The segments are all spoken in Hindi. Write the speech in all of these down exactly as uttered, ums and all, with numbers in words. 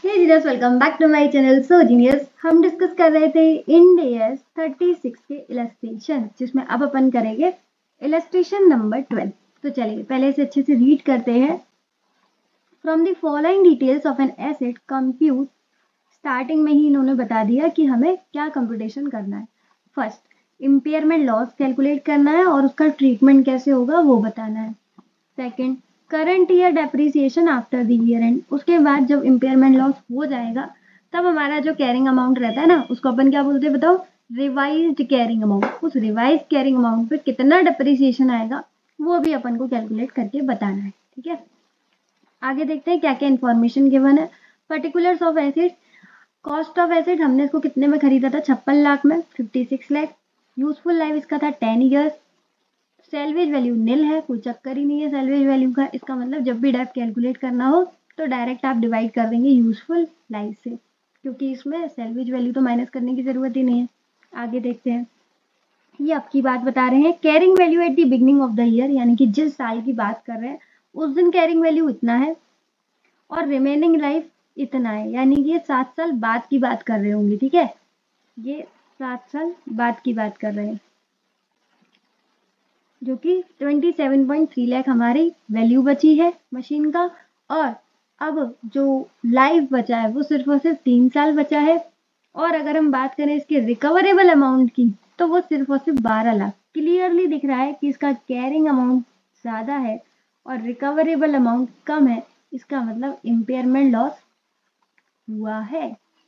Hey genius, welcome back to my channel. So genius, हम डिस्कस कर रहे थे इंड एएस थर्टी सिक्स के इलस्ट्रेशन, जिसमें अब अपन करेंगे इलस्ट्रेशन नंबर ट्वेल्व। तो चलिए पहले से अच्छे से रीड करते हैं। From the following details of an asset compute. Starting में ही इन्होंने बता दिया कि हमें क्या कंप्यूटेशन करना है। फर्स्ट, इम्पेयरमेंट लॉस कैलकुलेट करना है और उसका ट्रीटमेंट कैसे होगा वो बताना है। Second, current year depreciation after the year end. उसके बाद जब इम्पेयरमेंट लॉस हो जाएगा तब हमारा जो कैरिंग अमाउंट रहता है ना, उसको अपन क्या बोलते हैं बताओ? Revised carrying amount. उस रिवाइज कैरिंग अमाउंट पे कितना डेप्रिसिएशन आएगा वो भी अपन को कैलकुलेट करके बताना है। ठीक है, आगे देखते हैं क्या क्या इन्फॉर्मेशन गिवन है। Particulars of asset. Cost of asset, हमने इसको कितने में खरीदा था? छप्पन लाख में, fifty six lakh. Useful life इसका था ten years. Salvage value nil है, कोई चक्कर ही नहीं है सैलवेज वैल्यू का। इसका मतलब जब भी डेप्थ कैलकुलेट करना हो तो डायरेक्ट आप डिवाइड कर देंगे यूजफुल लाइफ से, क्योंकि इसमें सैलवेज वैल्यू तो माइनस करने की जरूरत ही नहीं है। आगे देखते हैं, ये आपकी बात बता रहे हैं। Carrying value at the beginning of the year, यानी कि जिस साल की बात कर रहे हैं उस दिन कैरिंग वैल्यू इतना है और रिमेनिंग लाइफ इतना है, यानी कि ये सात साल बाद की बात कर रहे होंगे। ठीक है, ये सात साल बाद की बात कर रहे हैं, जो कि सत्ताईस पॉइंट तीन लाख हमारी वैल्यू बची है मशीन का। और अब जो लाइफ बचा है वो सिर्फ और सिर्फ तीन साल बचा है। और अगर हम बात करें इसके रिकवरेबल अमाउंट की तो वो सिर्फ और सिर्फ बारह लाख। क्लियरली दिख रहा है कि इसका कैरिंग अमाउंट ज़्यादा है और रिकवरेबल अमाउंट कम है। इसका मतलब इम्पेयरमेंट लॉस हुआ है।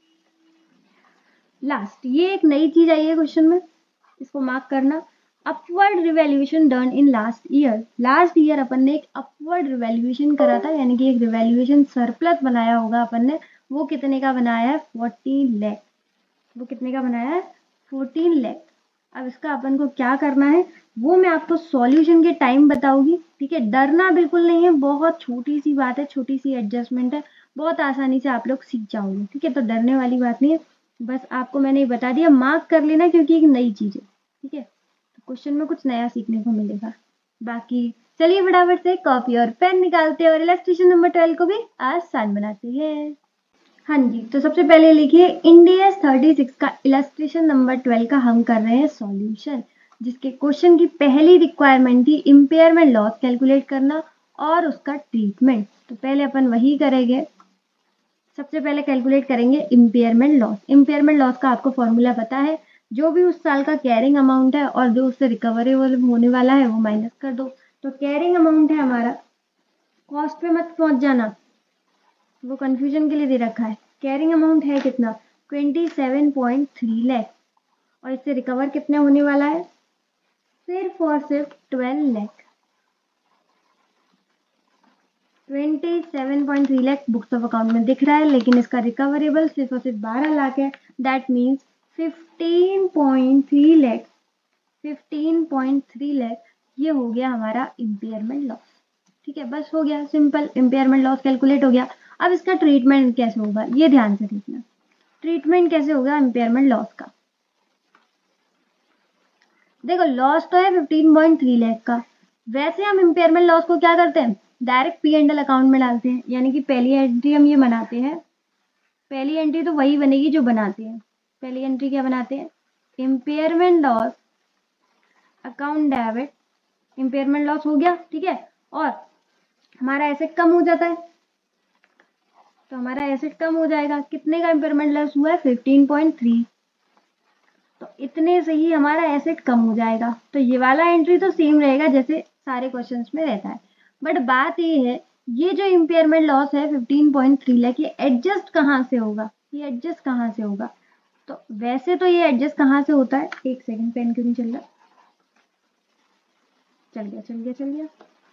लास्ट, ये एक नई चीज आई है क्वेश्चन में, इसको मार्क करना। Upward revaluation done in last year. Last year अपन ने एक अपवर्ड रिवैल्यूएशन करा था, यानी कि एक रिवैल्यूएशन सरप्लस बनाया होगा अपन ने। वो कितने का बनाया है? फोर्टीन लाख। वो कितने का बनाया है? फोर्टीन लाख। अब इसका अपन को क्या करना है वो मैं आपको सॉल्यूशन के टाइम बताऊंगी। ठीक है, डरना बिल्कुल नहीं है, बहुत छोटी सी बात है, छोटी सी एडजस्टमेंट है, बहुत आसानी से आप लोग सीख जाओगे। ठीक है, तो डरने वाली बात नहीं है, बस आपको मैंने ये बता दिया, मार्क कर लेना क्योंकि एक नई चीज है। ठीक है, तो क्वेश्चन में कुछ नया सीखने को मिलेगा। बाकी चलिए फटाफट से कॉपी और पेन निकालते हैं और इलस्ट्रेशन नंबर ट्वेल्व को भी आसान बनाते हैं। हाँ जी, तो सबसे पहले लिखिए इंड एएस थर्टी सिक्स का इलस्ट्रेशन नंबर ट्वेल्व का हम कर रहे हैं सॉल्यूशन, जिसके क्वेश्चन की पहली रिक्वायरमेंट थी इम्पेयरमेंट लॉस कैलकुलेट करना और उसका ट्रीटमेंट। तो पहले अपन वही करेंगे। सबसे पहले कैलकुलेट करेंगे इम्पेयरमेंट लॉस। इम्पेयरमेंट लॉस का आपको फॉर्मूला पता है, जो भी उस साल का कैरिंग अमाउंट है और जो उससे रिकवरेबल होने वाला है वो माइनस कर दो। तो कैरिंग अमाउंट है हमारा, कॉस्ट पे मत पहुंच जाना, वो कंफ्यूजन के लिए दे रखा है। कैरिंग अमाउंट है कितना? Twenty seven point three lakh. और इससे रिकवर कितने होने वाला है? सिर्फ और सिर्फ twelve lakh. Twenty seven point three lakh books of account में दिख रहा है, लेकिन इसका रिकवरेबल सिर्फ और सिर्फ बारह लाख है। That means fifteen point three lakh. Fifteen point three lakh ये हो गया हमारा इम्पेयरमेंट लॉस। ठीक है, बस हो गया, सिंपल इम्पेयरमेंट लॉस कैलकुलेट हो गया। अब इसका ट्रीटमेंट कैसे होगा ये ध्यान से देखना। ट्रीटमेंट कैसे होगा इम्पेयरमेंट लॉस का? देखो, लॉस तो है फिफ्टीन पॉइंट थ्री लाख का। वैसे हम इम्पेयरमेंट लॉस को क्या करते हैं? Direct P and L account में डालते हैं, यानी कि पहली एंट्री हम ये बनाते हैं। पहली एंट्री तो वही बनेगी जो बनाते हैं। पहली एंट्री क्या बनाते हैं? Impairment loss account debit. Impairment loss हो गया। ठीक है, और हमारा एसेट कम हो जाता है, तो हमारा एसेट कम हो जाएगा। कितने का इम्पेयरमेंट लॉस हुआ है? Fifteen point three. तो इतने से ही हमारा एसेट कम हो जाएगा। तो ये वाला एंट्री तो सेम रहेगा जैसे सारे क्वेश्चंस में रहता है, बट बात ये है ये जो इम्पेयरमेंट लॉस है फिफ्टीन पॉइंट थ्री लाख, ये एडजस्ट कहाँ से होगा? ये एडजस्ट कहाँ से होगा? तो वैसे तो ये एडजस्ट कहाँ से होता है? एक सेकंड, पेन क्यों नहीं चल रहा? चल गया चल गया चल गया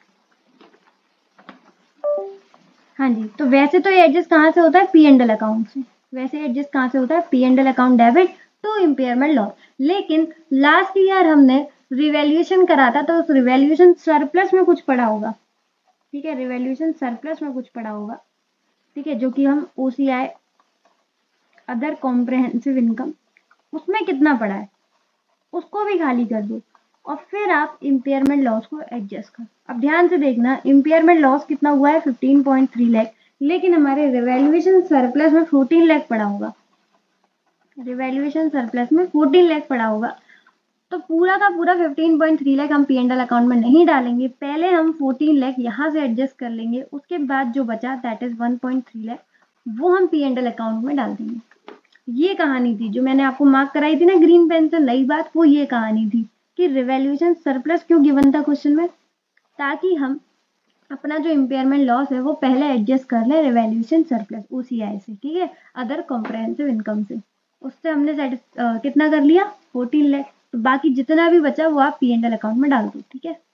हाँ जी, तो वैसे तो ये एडजस्ट कहाँ से होता है? पी एंड एल अकाउंट से। वैसे एडजस्ट कहाँ से होता है? P and L account debit to impairment loss. लेकिन लास्ट ईयर हमने रिवैल्यूएशन करा था, तो उस रिवैल्यूएशन सरप्लस में कुछ पड़ा होगा। ठीक है, रिवैल्यूएशन सरप्लस में कुछ पड़ा होगा। ठीक है, जो कि हम ओसीआई अदर कॉम्प्रहेंसिव इनकम, उसमें कितना पड़ा है उसको भी खाली कर दो और फिर आप इम्पेयरमेंट लॉस को एडजस्ट कर। अब ध्यान से देखना, इम्पेयरमेंट लॉस कितना हुआ है? Fifteen point three lakh. लेकिन हमारे रिवैल्यूएशन सरप्लस में फोर्टीन लाख पड़ा होगा, रिवैल्यूएशन सरप्लस में फोर्टीन लाख पड़ा होगा, तो पूरा का पूरा फिफ्टीन पॉइंट थ्री लाख हम पी एंड एल अकाउंट में नहीं डालेंगे, पहले हम फोर्टीन लाख यहाँ से एडजस्ट कर लेंगे, उसके बाद जो बचा that is one point three lakh वो हम पी एंड एल अकाउंट में डाल देंगे। ये कहानी थी जो मैंने आपको मार्क कराई थी ना ग्रीन पेन से, नई बात वो ये कहानी थी कि रिवैल्यूएशन सरप्लस क्यों गिवन था क्वेश्चन में, ताकि हम अपना जो इम्पेयरमेंट लॉस है वो पहले एडजस्ट कर ले रिवैल्यूएशन सरप्लस ओसीआई से, ठीक है, अदर कॉम्प्रहेंसिव इनकम से, उससे हमने सेट uh, कितना कर लिया फोर्टीन लाख, तो बाकी जितना भी बचा वो आप पी एंड एल अकाउंट में डाल दो, ठीक है।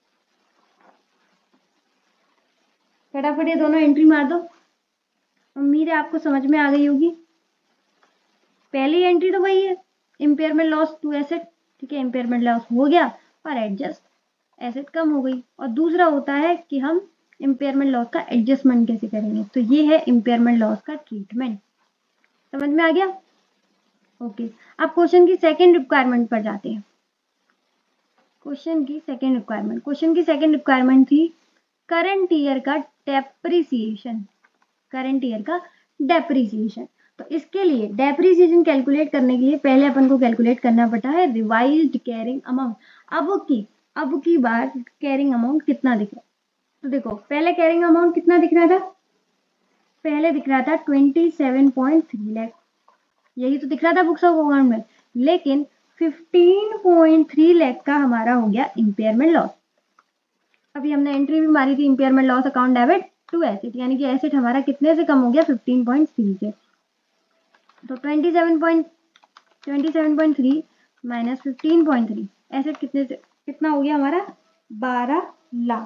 फटाफट ये दोनों एंट्री मार दो, उम्मीद है आपको समझ में आ गई होगी। पहली एंट्री तो वही है इम्पेयरमेंट लॉस टू एसेट, ठीक है, इम्पेयरमेंट लॉस हो गया पर एडजस्ट एसेट कम हो गई, और दूसरा होता है कि हम इम्पेयरमेंट लॉस का एडजस्टमेंट कैसे करेंगे, तो ये है इम्पेयरमेंट लॉस का ट्रीटमेंट। समझ में आ गया? ओके, अब क्वेश्चन की सेकंड रिक्वायरमेंट पर जाते हैं। क्वेश्चन की सेकंड रिक्वायरमेंट क्वेश्चन की सेकंड रिक्वायरमेंट थी करंट ईयर का डेप्रिसिएशन, करंट ईयर का डेप्रिसिएशन। तो इसके लिए डेप्रिसिएशन कैलकुलेट करने के लिए पहले अपन को कैलकुलेट करना पड़ता है रिवाइज्ड कैरिंग अमाउंट। अब की अब की बार कैरिंग अमाउंट कितना दिख रहा है, तो देखो पहले कैरिंग अमाउंट कितना दिख रहा था, पहले दिख रहा था twenty seven point three lakh, यही तो दिख रहा था बुक्स ऑफ अकाउंट में, लेकिन फिफ्टीन पॉइंट थ्री लाख का हमारा हो गया इम्पेयरमेंट लॉस। अभी हमने एंट्री भी मारी थी impairment loss account debit to asset, यानी कि एसेट हमारा कितने से कम हो गया फिफ्टीन पॉइंट थ्री से, तो twenty seven point twenty seven point three minus fifteen point three, asset कितने से कितना हो गया हमारा बारह लाख।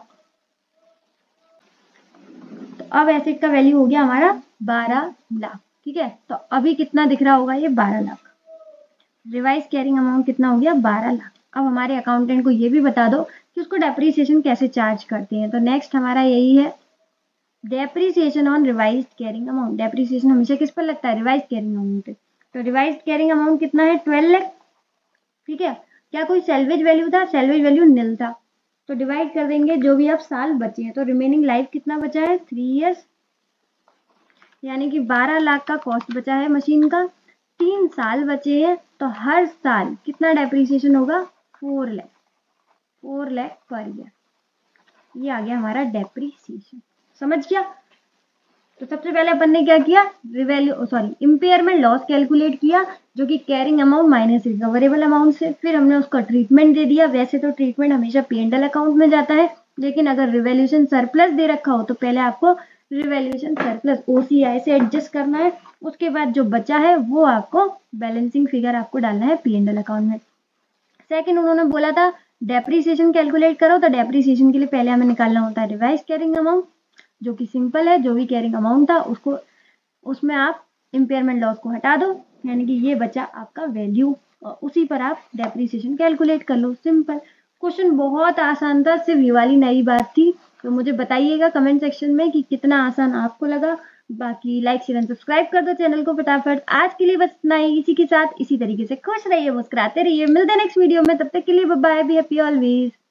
तो अब एसेट का वैल्यू हो गया हमारा बारह लाख, ठीक है, तो अभी कितना दिख रहा होगा ये बारह लाख, रिवाइज कैरिंग अमाउंट कितना हो गया बारह लाख। अब हमारे अकाउंटेंट को ये भी बता दो कि उसको डेप्रीसिएशन कैसे चार्ज करते हैं, तो नेक्स्ट हमारा यही है depreciation on revised carrying amount. Depreciation हमेशा किस पर लगता है, रिवाइज कैरिंग अमाउंट पे, तो रिवाइज्ड कैरिंग अमाउंट कितना है ट्वेल्व लाख, ठीक है, क्या कोई सैल्वेज वैल्यू था, सैल्वेज वैल्यू निल था, तो डिवाइड कर देंगे जो भी अब साल बचे हैं, तो रिमेनिंग लाइफ कितना बचा है थ्री इयर्स, यानी कि बारह लाख का कॉस्ट बचा है मशीन का, तीन साल बचे हैं, तो हर साल कितना डेप्रीसिएशन होगा four lakh, four lakh per year, ये आ गया हमारा डेप्रीसिएशन। समझ गया? तो सबसे पहले अपन ने क्या किया, revalue sorry impairment loss calculate किया जो कि carrying amount minus recoverable amount से, फिर हमने उसका ट्रीटमेंट दे दिया। वैसे तो ट्रीटमेंट हमेशा पी एंड एल अकाउंट में जाता है, लेकिन अगर रिवैल्यूएशन सरप्लस दे रखा हो तो पहले आपको रिवैल्यूएशन सरप्लस ओसीआई से एडजस्ट करना है, उसके बाद जो बचा है वो आपको बैलेंसिंग फिगर आपको डालना है पी एंड एल अकाउंट में। सेकंड उन्होंने बोला था डेप्रीसिएशन कैलकुलेट करो, तो डेप्रीसिएशन के लिए पहले हमें निकालना होता है रिवाइज कैरिंग अमाउंट, जो कि सिंपल है, जो भी कैरिंग अमाउंट था उसको उसमें आप इम्पेयरमेंट लॉस को हटा दो, यानी कि ये बचा आपका वैल्यू, और उसी पर आप डेप्रीसिएशन कैलकुलेट कर लो। सिंपल क्वेश्चन, बहुत आसान था, सिर्फ ये वाली नई बात थी। तो मुझे बताइएगा कमेंट सेक्शन में कि कितना आसान आपको लगा। बाकी लाइक शेयर एंड सब्सक्राइब कर दो चैनल को फटाफट। आज के लिए बस इतना ही, इसी के साथ इसी तरीके से खुश रहिए, मुस्कुराते रहिए, मिलते हैं नेक्स्ट वीडियो में, तब तक के लिए bye bye, be happy always.